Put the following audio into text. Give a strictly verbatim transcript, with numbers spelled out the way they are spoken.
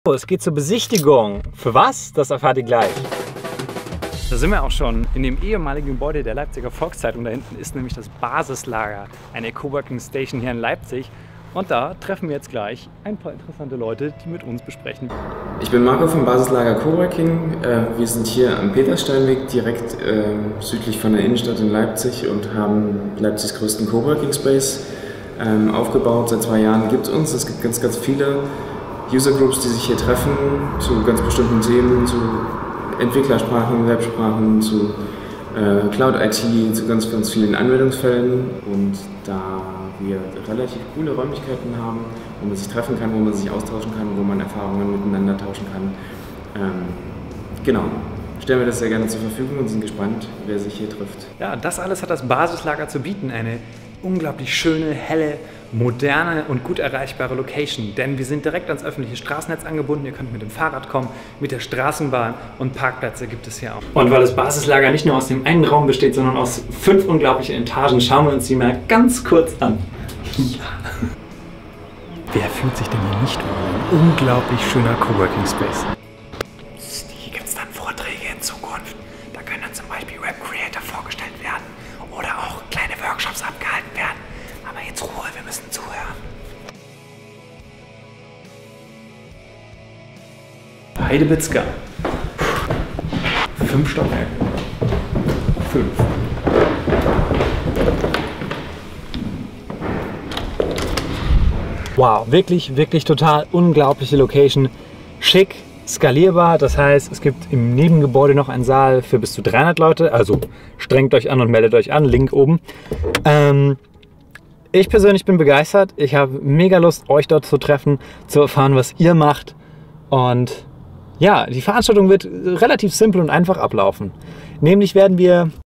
Es geht zur Besichtigung. Für was? Das erfahrt ihr gleich. Da sind wir auch schon in dem ehemaligen Gebäude der Leipziger Volkszeitung. Da hinten ist nämlich das Basislager, eine Coworking Station hier in Leipzig. Und da treffen wir jetzt gleich ein paar interessante Leute, die mit uns besprechen. Ich bin Marco vom Basislager Coworking. Wir sind hier am Peterssteinweg, direkt südlich von der Innenstadt in Leipzig und haben Leipzigs größten Coworking Space aufgebaut. Seit zwei Jahren gibt es uns. Es gibt ganz, ganz viele User Groups, die sich hier treffen zu ganz bestimmten Themen, zu Entwicklersprachen, Websprachen, zu äh, Cloud I T, zu ganz, ganz vielen Anwendungsfällen. Und da wir relativ coole Räumlichkeiten haben, wo man sich treffen kann, wo man sich austauschen kann, wo man Erfahrungen miteinander tauschen kann, ähm, genau, stellen wir das sehr gerne zur Verfügung und sind gespannt, wer sich hier trifft. Ja, das alles hat das Basislager zu bieten. Eine unglaublich schöne, helle, moderne und gut erreichbare Location, denn wir sind direkt ans öffentliche Straßennetz angebunden. Ihr könnt mit dem Fahrrad kommen, mit der Straßenbahn und Parkplätze gibt es hier auch. Und weil das Basislager nicht nur aus dem einen Raum besteht, sondern aus fünf unglaublichen Etagen, schauen wir uns die mal ganz kurz an. Ja. Wer fühlt sich denn hier nicht wohl? Ein unglaublich schöner Coworking Space. Hier gibt es dann Vorträge in Zukunft. Da können dann zum Beispiel Web Creator vorgestellt werden oder auch kleine Workshops abgehalten werden. Aber jetzt Ruhe, wir müssen zuhören. Heidebitzka. Fünf Stockwerke. Fünf. Wow, wirklich, wirklich total unglaubliche Location. Schick, skalierbar, das heißt, es gibt im Nebengebäude noch einen Saal für bis zu dreihundert Leute. Also strengt euch an und meldet euch an, Link oben. Ähm, ich persönlich bin begeistert. Ich habe mega Lust, euch dort zu treffen, zu erfahren, was ihr macht. Und ja, die Veranstaltung wird relativ simpel und einfach ablaufen. Nämlich werden wir